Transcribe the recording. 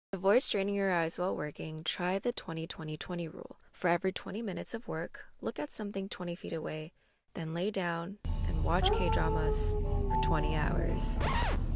To avoid straining your eyes while working, try the 20-20-20 rule. For every 20 minutes of work, look at something 20 feet away, then lay down and watch K-dramas for 20 hours.